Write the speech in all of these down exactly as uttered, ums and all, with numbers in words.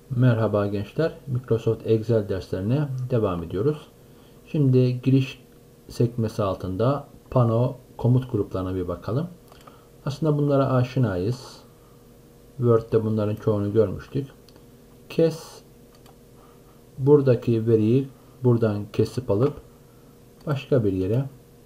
Merhaba gençler. Microsoft Excel derslerine devam ediyoruz. Şimdi giriş sekmesi altında pano komut gruplarına bir bakalım. Aslında bunlara aşinayız. Word'de bunların çoğunu görmüştük. Kes, buradaki veriyi buradan kesip alıp başka bir yere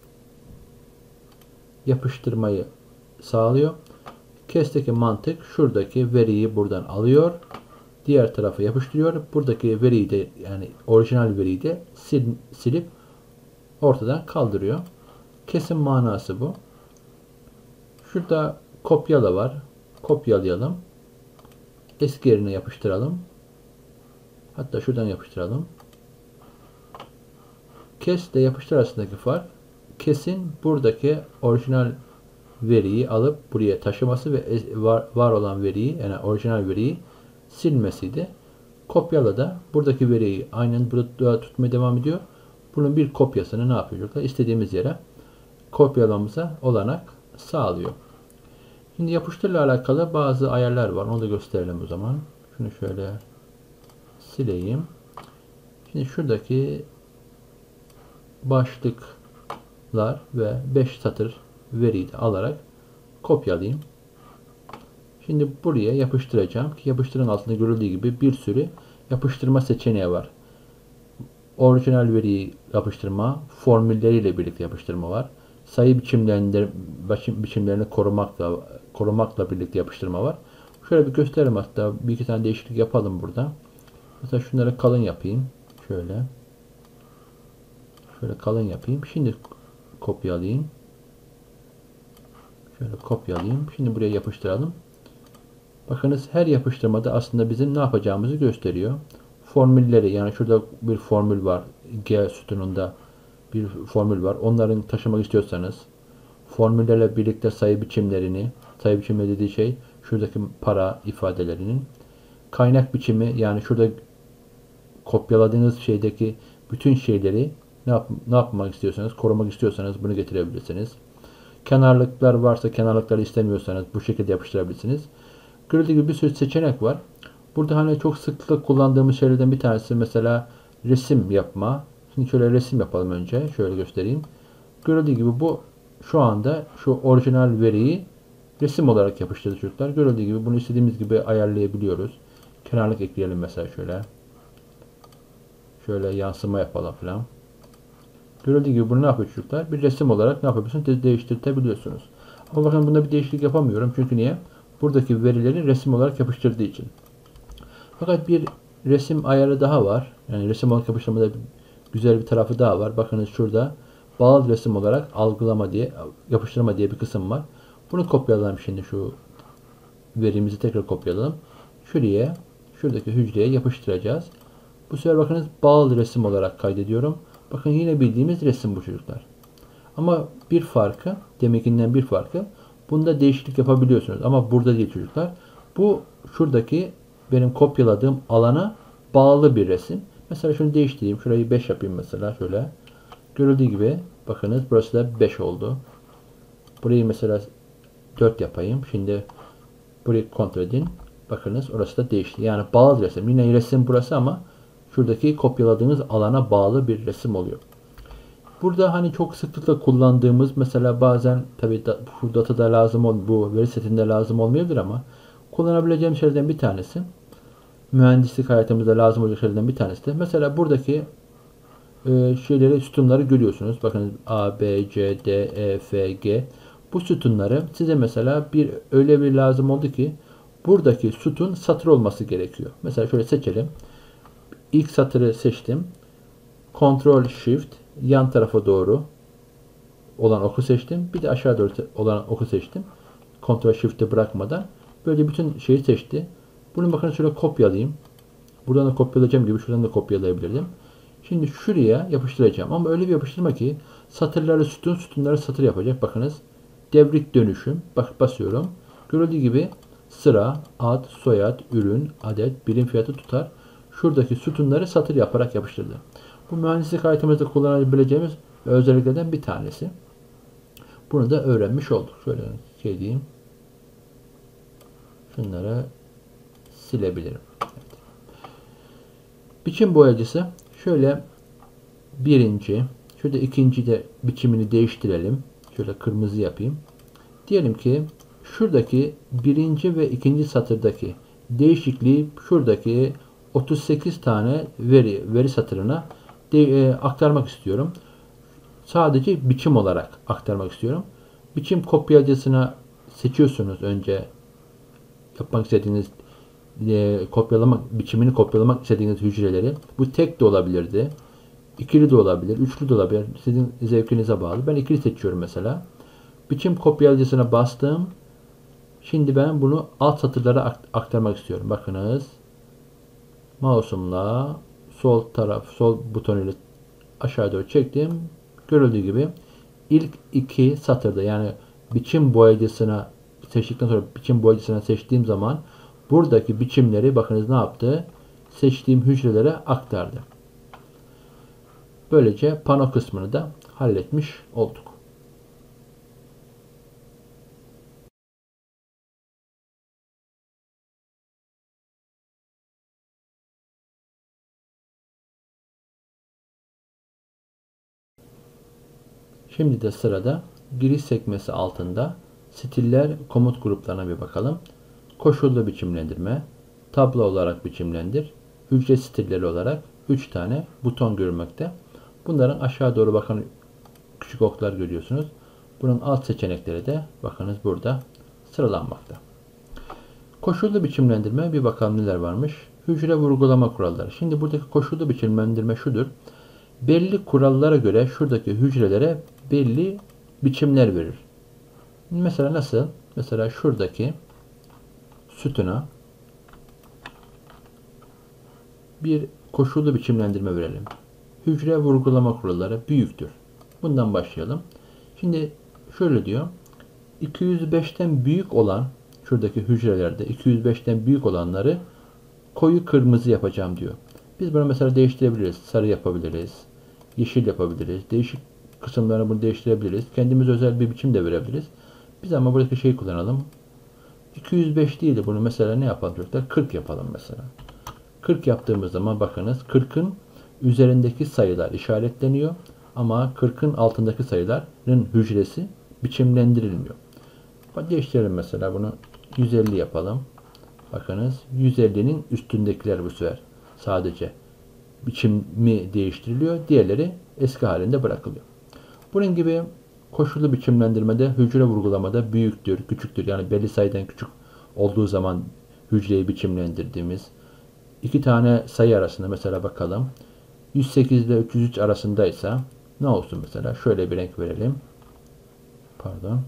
yapıştırmayı sağlıyor. Kes'teki mantık şuradaki veriyi buradan alıyor. Diğer tarafa yapıştırıyor. Buradaki veriyi de yani orijinal veriyi de sil, silip ortadan kaldırıyor. Kesin manası bu. Şurada kopyala var. Kopyalayalım. Eski yerine yapıştıralım. Hatta şuradan yapıştıralım. Kes ile yapıştır arasındaki fark, kesin buradaki orijinal veriyi alıp buraya taşıması ve var, var olan veriyi yani orijinal veriyi silmesiydi. Kopyala da buradaki veriyi aynen burada tutmaya devam ediyor. Bunun bir kopyasını ne yapıyor? İstediğimiz yere kopyalamamıza olanak sağlıyor. Şimdi yapıştırla alakalı bazı ayarlar var. Onu da gösterelim o zaman. Şunu şöyle sileyim. Şimdi şuradaki başlıklar ve beş satır veriyi de alarak kopyalayayım. Şimdi buraya yapıştıracağım ki yapıştırın altında görüldüğü gibi bir sürü yapıştırma seçeneği var. Orijinal veriyi yapıştırma, formülleriyle birlikte yapıştırma var. Sayı biçimlerinde biçimlerini korumakla korumakla birlikte yapıştırma var. Şöyle bir gösterelim, hatta bir iki tane değişiklik yapalım burada. Mesela şunları kalın yapayım. Şöyle. Şöyle kalın yapayım. Şimdi kopyalayayım. Şöyle kopyalayayım. Şimdi buraya yapıştıralım. Bakınız her yapıştırmada aslında bizim ne yapacağımızı gösteriyor. Formülleri, yani şurada bir formül var. G sütununda bir formül var. Onların taşımak istiyorsanız formüllerle birlikte sayı biçimlerini, sayı biçimi dediği şey şuradaki para ifadelerinin kaynak biçimi, yani şurada kopyaladığınız şeydeki bütün şeyleri ne, yap ne yapmak istiyorsanız, korumak istiyorsanız bunu getirebilirsiniz. Kenarlıklar varsa kenarlıkları istemiyorsanız bu şekilde yapıştırabilirsiniz. Gördüğünüz gibi bir sürü seçenek var. Burada hani çok sıklıkla kullandığımız şeylerden bir tanesi mesela resim yapma. Şimdi şöyle resim yapalım önce. Şöyle göstereyim. Gördüğünüz gibi bu şu anda şu orijinal veriyi resim olarak yapıştırdı çocuklar. Gördüğünüz gibi bunu istediğimiz gibi ayarlayabiliyoruz. Kenarlık ekleyelim mesela şöyle. Şöyle yansıma yapalım falan. Gördüğünüz gibi bunu ne yapıyor çocuklar? Bir resim olarak ne yapabiliyorsunuz? De değiştirebiliyorsunuz. Ama bakın bunda bir değişiklik yapamıyorum. Çünkü niye? Buradaki verileri resim olarak yapıştırdığı için. Fakat bir resim ayarı daha var. Yani resim olarak yapıştırmada güzel bir tarafı daha var. Bakınız şurada bağlı resim olarak algılama diye, yapıştırma diye bir kısım var. Bunu kopyalayalım şimdi, şu verimizi tekrar kopyalayalım. Şuraya, şuradaki hücreye yapıştıracağız. Bu sefer bakınız bağlı resim olarak kaydediyorum. Bakın yine bildiğimiz resim bu çocuklar. Ama bir farkı, deminkinden bir farkı, bunda değişiklik yapabiliyorsunuz. Ama burada değil çocuklar. Bu şuradaki benim kopyaladığım alana bağlı bir resim. Mesela şunu değiştireyim. Şurayı beş yapayım mesela şöyle. Görüldüğü gibi bakınız burası da beş oldu. Burayı mesela dört yapayım. Şimdi burayı kontrol edin. Bakınız orası da değişti. Yani bağlı resim. Yine resim burası ama şuradaki kopyaladığınız alana bağlı bir resim oluyor. Burada hani çok sıklıkla kullandığımız, mesela bazen tabi da, bu datada lazım ol, bu veri setinde lazım olmayabilir ama kullanabileceğim şeylerden bir tanesi, mühendislik hayatımızda lazım olacak şeylerden bir tanesi de mesela buradaki e, şeyleri, sütunları görüyorsunuz. Bakın A, B, C, D, E, F, G. Bu sütunları size mesela bir öyle bir lazım oldu ki buradaki sütun satır olması gerekiyor. Mesela şöyle seçelim. İlk satırı seçtim. Ctrl Shift yan tarafa doğru olan oku seçtim. Bir de aşağı doğru olan oku seçtim. Ctrl Shift'i bırakmadan. Böyle bütün şeyi seçti. Bunu bakın şöyle kopyalayayım. Buradan da kopyalayacağım gibi şuradan da kopyalayabilirdim. Şimdi şuraya yapıştıracağım. Ama öyle bir yapıştırma ki satırları sütun, sütunları satır yapacak. Bakınız. Devrik dönüşüm. Bak basıyorum. Görüldüğü gibi sıra, ad, soyad, ürün, adet, birim fiyatı, tutar. Şuradaki sütunları satır yaparak yapıştırdı. Bu mühendislik hayatımızda kullanabileceğimiz özelliklerden bir tanesi. Bunu da öğrenmiş olduk. Şöyle şey diyeyim. Şunları silebilirim. Evet. Biçim boyacısı şöyle birinci, şöyle ikinci de biçimini değiştirelim. Şöyle kırmızı yapayım. Diyelim ki şuradaki birinci ve ikinci satırdaki değişikliği şuradaki otuz sekiz tane veri veri satırına de, e, aktarmak istiyorum. Sadece biçim olarak aktarmak istiyorum. Biçim kopyacısına seçiyorsunuz önce yapmak istediğiniz e, kopyalamak biçimini kopyalamak istediğiniz hücreleri. Bu tek de olabilirdi. İkili de olabilir, üçlü de olabilir. Sizin zevkinize bağlı. Ben ikili seçiyorum mesela. Biçim kopyalacısına bastım. Şimdi ben bunu alt satırlara aktarmak istiyorum. Bakınız. Mouse'umla sol taraf, sol butonuyla aşağı doğru çektim. Görüldüğü gibi ilk iki satırda yani biçim boyacısına seçtikten sonra biçim boyacısına seçtiğim zaman buradaki biçimleri bakınız ne yaptı? Seçtiğim hücrelere aktardı. Böylece pano kısmını da halletmiş olduk. Şimdi de sırada giriş sekmesi altında stiller komut gruplarına bir bakalım. Koşullu biçimlendirme, tablo olarak biçimlendir, hücre stilleri olarak üç tane buton görülmekte. Bunların aşağı doğru bakan küçük oklar görüyorsunuz. Bunun alt seçenekleri de bakınız burada sıralanmakta. Koşullu biçimlendirme bir bakalım neler varmış. Hücre vurgulama kuralları. Şimdi buradaki koşullu biçimlendirme şudur. Belli kurallara göre şuradaki hücrelere belli biçimler verir. Mesela nasıl? Mesela şuradaki sütuna bir koşullu biçimlendirme verelim. Hücre vurgulama kuralları büyüktür. Bundan başlayalım. Şimdi şöyle diyor. iki yüz beşten büyük olan şuradaki hücrelerde iki yüz beşten büyük olanları koyu kırmızı yapacağım diyor. Biz bunu mesela değiştirebiliriz. Sarı yapabiliriz. Yeşil yapabiliriz. Değişik kısımlarını bunu değiştirebiliriz. Kendimiz özel bir biçim de verebiliriz. Biz ama buradaki şeyi kullanalım. iki yüz beş değil de bunu mesela ne yapalım çocuklar? kırk yapalım mesela. kırk yaptığımız zaman bakınız kırkın üzerindeki sayılar işaretleniyor ama kırkın altındaki sayıların hücresi biçimlendirilmiyor. Değiştirelim mesela bunu yüz elli yapalım. Bakınız yüz ellinin üstündekiler bu sefer sadece biçimi değiştiriliyor. Diğerleri eski halinde bırakılıyor. Bunun gibi koşullu biçimlendirmede hücre vurgulamada büyüktür, küçüktür. Yani belli sayıdan küçük olduğu zaman hücreyi biçimlendirdiğimiz iki tane sayı arasında mesela bakalım. yüz sekiz ile üç yüz üç arasındaysa ne olsun mesela? Şöyle bir renk verelim. Pardon.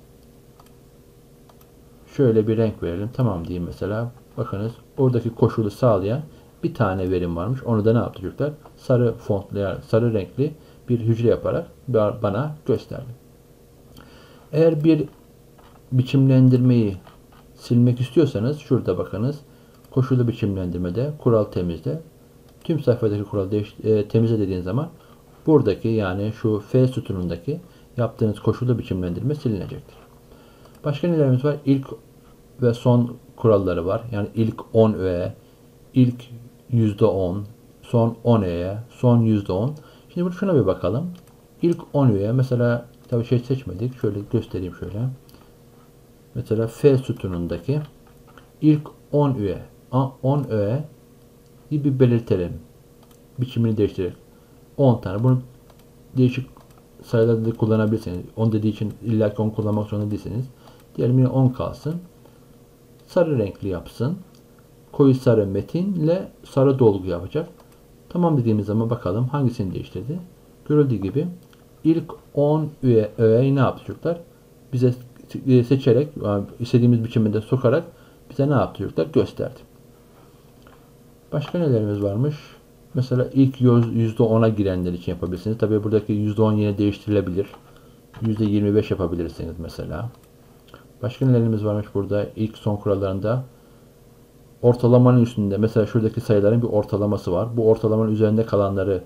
Şöyle bir renk verelim. Tamam diyeyim mesela. Bakınız oradaki koşulu sağlayan bir tane verim varmış. Onu da ne yaptı çocuklar? Sarı fontlu yani sarı renkli bir hücre yaparak bana gösterdi. Eğer bir biçimlendirmeyi silmek istiyorsanız şurada bakınız. Koşulu biçimlendirmede kural temizle. Tüm sayfadaki kuralı değiş, e, temizle dediğin zaman buradaki yani şu F sütunundaki yaptığınız koşulu biçimlendirme silinecektir. Başka nelerimiz var? İlk ve son kuralları var. Yani ilk on öğe, ilk yüzde on, son on öğe, son yüzde on. Şimdi şuna bir bakalım. İlk on öğe mesela tabii şey seçmedik. Şöyle göstereyim şöyle. Mesela F sütunundaki ilk on öğe, on öğe bir belirtelim. Biçimini değiştirerek. on tane. Bunu değişik sayılarda da kullanabilirsiniz. on dediği için illa ki on kullanmak zorunda değilsiniz. Diyelim yine on kalsın. Sarı renkli yapsın. Koyu sarı metinle sarı dolgu yapacak. Tamam dediğimiz zaman bakalım hangisini değiştirdi. Görüldüğü gibi ilk on üye öğeyi ne yapacaklar? Bize seçerek istediğimiz biçimde sokarak bize ne yapacaklar? Gösterdi. Başka nelerimiz varmış? Mesela ilk yüzde ona girenler için yapabilirsiniz. Tabii buradaki yüzde on yine değiştirilebilir. yüzde yirmi beş yapabilirsiniz mesela. Başka nelerimiz varmış burada? İlk son kurallarında ortalamanın üstünde. Mesela şuradaki sayıların bir ortalaması var. Bu ortalamanın üzerinde kalanları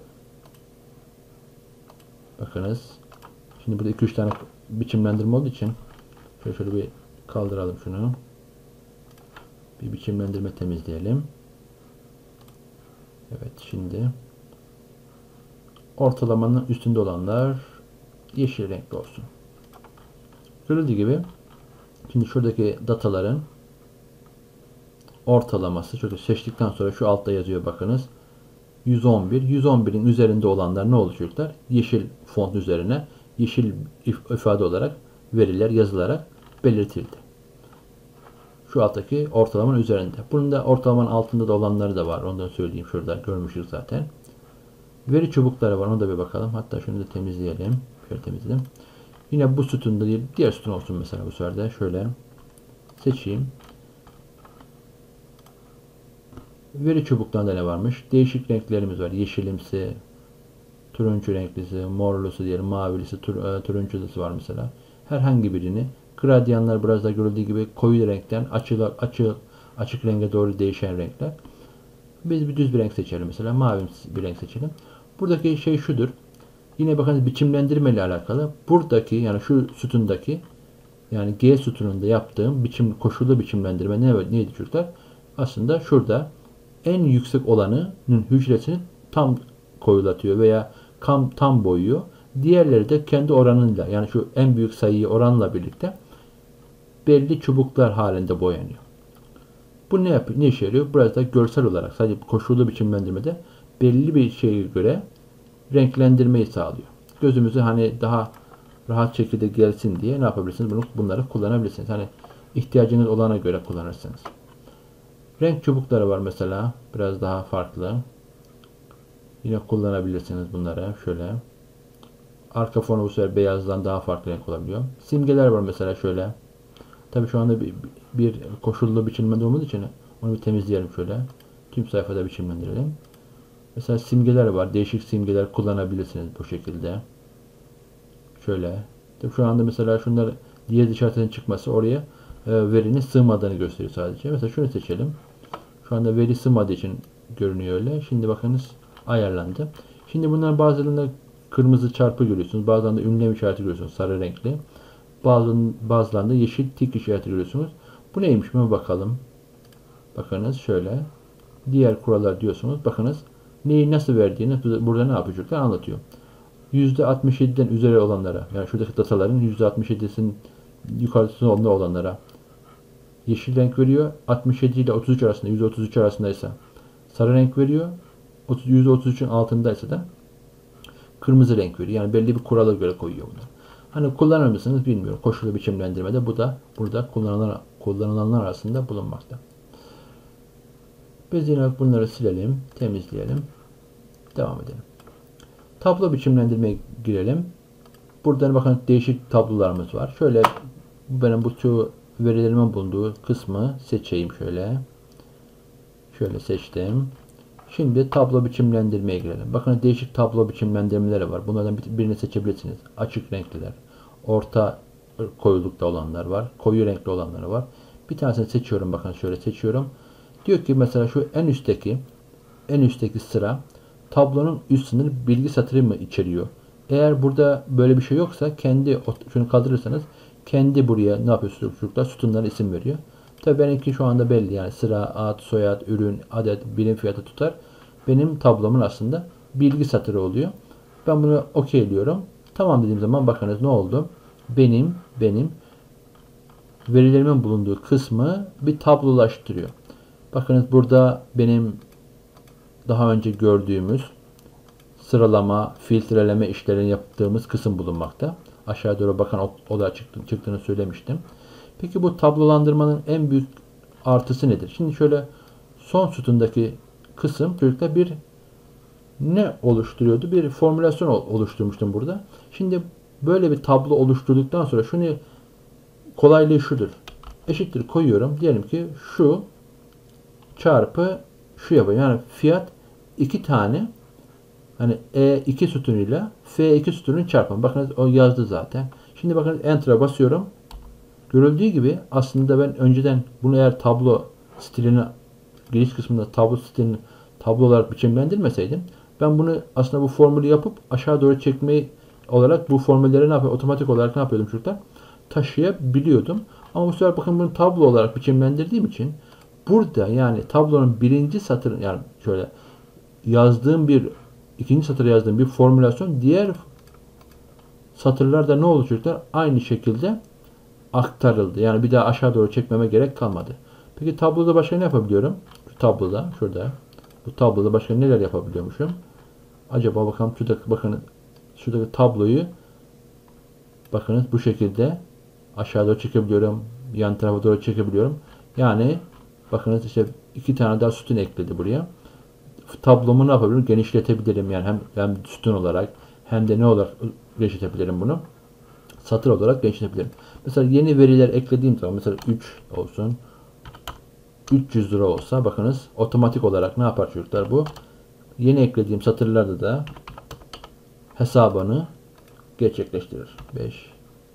bakınız. Şimdi burada iki üç tane biçimlendirme olduğu için şöyle, şöyle bir kaldıralım şunu. Bir biçimlendirme temizleyelim. Evet, şimdi ortalamanın üstünde olanlar yeşil renkli olsun. Görüldüğü gibi şimdi şuradaki dataların ortalaması şöyle seçtikten sonra şu altta yazıyor bakınız. yüz on bir. yüz on birin üzerinde olanlar ne olacaklar? Yeşil font üzerine yeşil ifade olarak veriler yazılarak belirtildi. Şu alttaki ortalamanın üzerinde. Bunun da ortalamanın altında da olanları da var. Onu da söyleyeyim. Şurada görmüşüz zaten. Veri çubukları var. Ona da bir bakalım. Hatta şunu da temizleyelim. Şöyle temizleyelim. Yine bu sütunda değil. Diğer sütun olsun mesela bu sefer de. Şöyle seçeyim. Veri çubuklarında ne varmış? Değişik renklerimiz var. Yeşilimsi, turuncu renklisi, morlusu diyelim, mavilisi, tur, e, turuncusu var mesela. Herhangi birini gradyanlar biraz da görüldüğü gibi koyu renkten açık, açık, açık renge doğru değişen renkler. Biz bir düz bir renk seçelim mesela. Mavi bir renk seçelim. Buradaki şey şudur. Yine bakın biçimlendirme ile alakalı. Buradaki yani şu sütundaki yani G sütununda yaptığım biçim koşullu biçimlendirme ne neydi çocuklar? Aslında şurada en yüksek olanının hücresini tam koyulatıyor veya tam, tam boyuyor. Diğerleri de kendi oranıyla yani şu en büyük sayıyı oranla birlikte belli çubuklar halinde boyanıyor. Bu ne yapıyor? Ne işe yarıyor? Biraz da görsel olarak sadece koşullu biçimlendirmede belli bir şeye göre renklendirmeyi sağlıyor. Gözümüzü hani daha rahat şekilde gelsin diye ne yapabilirsiniz? Bunu, bunları kullanabilirsiniz. Hani ihtiyacınız olana göre kullanırsınız. Renk çubukları var mesela. Biraz daha farklı. Yine kullanabilirsiniz bunları. Şöyle. Arka fonu bu sefer beyazdan daha farklı renk olabiliyor. Simgeler var mesela şöyle. Tabi şu anda bir, bir koşullu biçimlendirme olduğumuz için onu bir temizleyelim şöyle. Tüm sayfada biçimlendirelim. Mesela simgeler var. Değişik simgeler kullanabilirsiniz bu şekilde. Şöyle. Tabii şu anda mesela şunlar diyez işaretinin çıkması oraya e, verinin sığmadığını gösteriyor sadece. Mesela şunu seçelim. Şu anda veri sığmadığı için görünüyor öyle. Şimdi bakınız ayarlandı. Şimdi bunların bazılarında kırmızı çarpı görüyorsunuz. Bazılarında ünlem işareti görüyorsunuz. Sarı renkli. Bazı, bazılarında yeşil tik işareti görüyorsunuz. Bu neymiş mi bakalım. Bakınız şöyle. Diğer kurallar diyorsunuz. Bakınız neyi nasıl verdiğini burada ne yapacaklar anlatıyor. yüzde altmış yediden üzeri olanlara yani şuradaki dataların yüzde altmış yedisinin yukarısında olanlara yeşil renk veriyor. altmış yedi ile otuz üç arasında yüzde otuz üç arasındaysa sarı renk veriyor. yüzde otuz üçün altındaysa da kırmızı renk veriyor. Yani belli bir kurala göre koyuyor bunu. Hani kullanır mısınız bilmiyorum. Koşullu biçimlendirmede bu da burada kullanılanlar, kullanılanlar arasında bulunmakta. Biz yine bunları silelim, temizleyelim. Devam edelim. Tablo biçimlendirmeye girelim. Buradan bakın değişik tablolarımız var. Şöyle benim bu çoğu verilerimin bulunduğu kısmı seçeyim şöyle. Şöyle seçtim. Şimdi tablo biçimlendirmeye girelim. Bakın değişik tablo biçimlendirmeleri var. Bunlardan birini seçebilirsiniz. Açık renkliler. Orta koyulukta olanlar var. Koyu renkli olanları var. Bir tanesini seçiyorum. Bakın şöyle seçiyorum. Diyor ki mesela şu en üstteki en üstteki sıra tablonun üst sınır bilgi satırı mı içeriyor? Eğer burada böyle bir şey yoksa kendi şunu kaldırırsanız kendi buraya ne yapıyorsunuz çocuklar? Sütunlara isim veriyor. Tabii benimki şu anda belli yani sıra, ad, soyad, ürün, adet, birim fiyatı tutar. Benim tablomun aslında bilgi satırı oluyor. Ben bunu okeyliyorum. Tamam dediğim zaman bakınız ne oldu? Benim benim verilerimin bulunduğu kısmı bir tablolaştırıyor. Bakınız burada benim daha önce gördüğümüz sıralama, filtreleme işlerini yaptığımız kısım bulunmakta. Aşağı doğru bakan o, o da çıktı, çıktığını söylemiştim. Peki bu tablolandırmanın en büyük artısı nedir? Şimdi şöyle son sütundaki kısım çocukta bir ne oluşturuyordu? Bir formülasyon oluşturmuştum burada. Şimdi böyle bir tablo oluşturduktan sonra şunu kolaylığı şudur. Eşittir koyuyorum. Diyelim ki şu çarpı şu yapıyor. Yani fiyat iki tane hani E iki sütunuyla F iki sütunun çarpımı. Bakın o yazdı zaten. Şimdi bakın Enter'a basıyorum. Görüldüğü gibi aslında ben önceden bunu eğer tablo stilini giriş kısmında tablo stilini tablo olarak biçimlendirmeseydim ben bunu aslında bu formülü yapıp aşağı doğru çekmeyi olarak bu formülleri ne yapıyor? Otomatik olarak ne yapıyordum çocuklar? Taşıyabiliyordum. Ama bu sefer bakın bunu tablo olarak biçimlendirdiğim için burada yani tablonun birinci satır yani şöyle yazdığım bir ikinci satıra yazdığım bir formülasyon diğer satırlarda ne oldu çocuklar? Aynı şekilde aktarıldı. Yani bir daha aşağı doğru çekmeme gerek kalmadı. Peki tabloda başka ne yapabiliyorum? Şu tabloda, şurada. Bu tabloda başka neler yapabiliyormuşum? Acaba bakalım şuradaki bakın şuradaki tabloyu bakınız bu şekilde aşağı doğru çekebiliyorum. Yan tarafa doğru çekebiliyorum. Yani bakınız işte iki tane daha sütun ekledi buraya. Tablomu ne yapabilirim? Genişletebilirim. Yani hem, hem sütun olarak hem de ne olarak genişletebilirim bunu? Satır olarak genişletebilirim. Mesela yeni veriler eklediğim zaman mesela üç olsun. üç yüz lira olsa bakınız otomatik olarak ne yapar çocuklar bu? Yeni eklediğim satırlarda da hesabını gerçekleştirir. beş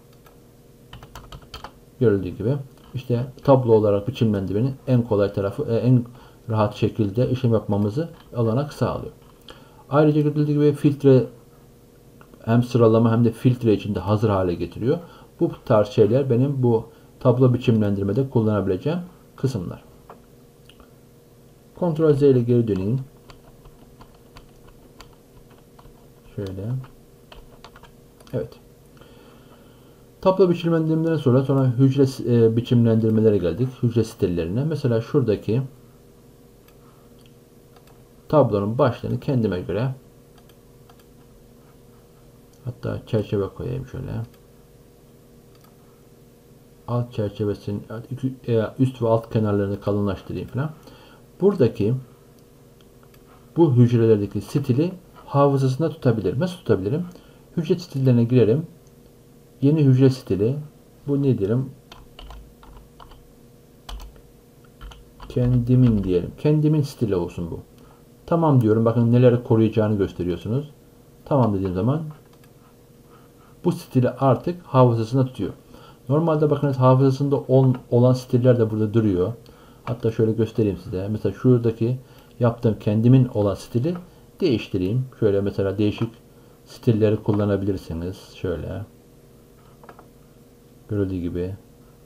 Görüldüğü gibi işte tablo olarak biçimlendirmenin en kolay tarafı, en rahat şekilde işlem yapmamızı olanak sağlıyor. Ayrıca görüldüğü gibi filtre hem sıralama hem de filtre içinde hazır hale getiriyor. Bu tarz şeyler benim bu tablo biçimlendirmede kullanabileceğim kısımlar. Ctrl Z ile geri döneyim. Şöyle. Evet. Tablo biçimlendirmeden sonra sonra hücre e, biçimlendirmelere geldik. Hücre stillerine. Mesela şuradaki tablonun başlığını kendime göre hatta çerçeve koyayım şöyle. Alt çerçevesinin üst ve alt kenarlarını kalınlaştırayım falan. Buradaki bu hücrelerdeki stili hafızasında tutabilirim. Nasıl tutabilirim? Hücre stillerine girerim. Yeni hücre stili. Bu ne diyelim? Kendimin diyelim. Kendimin stili olsun bu. Tamam diyorum. Bakın neleri koruyacağını gösteriyorsunuz. Tamam dediğim zaman bu stili artık hafızasında tutuyor. Normalde bakınız hafızasında olan stiller de burada duruyor. Hatta şöyle göstereyim size. Mesela şuradaki yaptığım kendimin olan stili değiştireyim. Şöyle mesela değişik stilleri kullanabilirsiniz. Şöyle. Görüldüğü gibi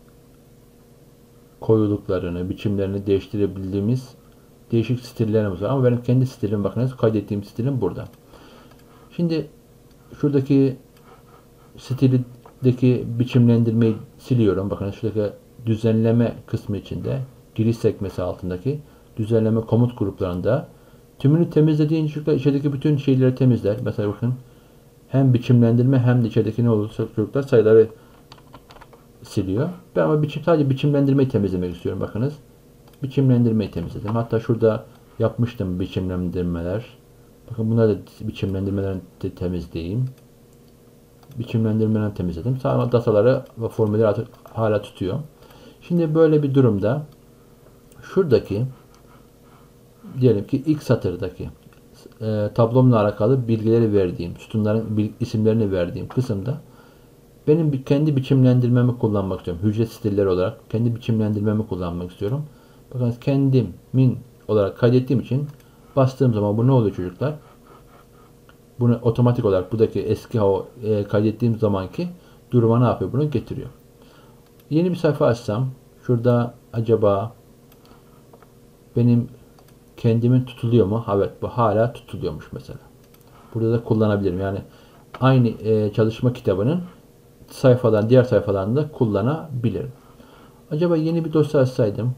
koyuluklarını, biçimlerini değiştirebildiğimiz değişik stillerimiz var. Ama benim kendi stilim bakınız kaydettiğim stilim burada. Şimdi şuradaki stildeki biçimlendirmeyi siliyorum. Bakın şuradaki düzenleme kısmı içinde giriş sekmesi altındaki düzenleme komut gruplarında tümünü temizlediğince çocuklar içerideki bütün şeyleri temizler. Mesela bakın hem biçimlendirme hem de içerideki ne olursa çocuklar sayıları siliyor. Ben ama biçim, sadece biçimlendirmeyi temizlemek istiyorum. Bakınız. Biçimlendirmeyi temizledim. Hatta şurada yapmıştım biçimlendirmeler. Bakın bunları da biçimlendirmelerini de temizleyeyim. Biçimlendirmelerini temizledim. Sağlam dataları ve formülleri artık hala tutuyor. Şimdi böyle bir durumda şuradaki diyelim ki ilk satırdaki e, tablomla alakalı bilgileri verdiğim, sütunların bil, isimlerini verdiğim kısımda benim bir, kendi biçimlendirmemi kullanmak istiyorum. Hücre stilleri olarak kendi biçimlendirmemi kullanmak istiyorum. Bakın kendimin olarak kaydettiğim için bastığım zaman bu ne oluyor çocuklar? Bunu otomatik olarak buradaki eski o e, kaydettiğim zamanki duruma ne yapıyor? Bunu getiriyor. Yeni bir sayfa açsam şurada acaba benim kendimin tutuluyor mu? Evet, bu hala tutuluyormuş mesela. Burada da kullanabilirim. Yani aynı e, çalışma kitabının sayfadan diğer sayfalarında da kullanabilirim. Acaba yeni bir dosya açsaydım,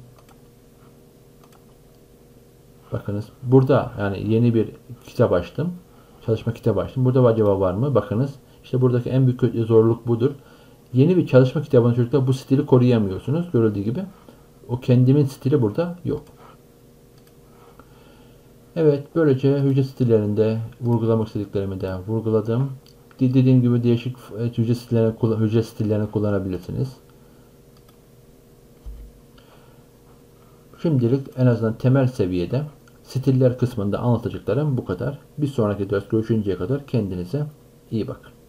bakınız burada yani yeni bir kitap açtım. Çalışma kitabı açtım. Burada acaba var mı? Bakınız işte buradaki en büyük zorluk budur. Yeni bir çalışma kitabının çocuklar bu stili koruyamıyorsunuz. Görüldüğü gibi o kendimin stili burada yok. Evet, böylece hücre stillerinde vurgulamak istediklerimi de vurguladım. Dediğim gibi değişik hücre stillerini, hücre stillerini kullanabilirsiniz. Şimdilik en azından temel seviyede stiller kısmında anlatacaklarım bu kadar. Bir sonraki ders görüşünceye kadar kendinize iyi bakın.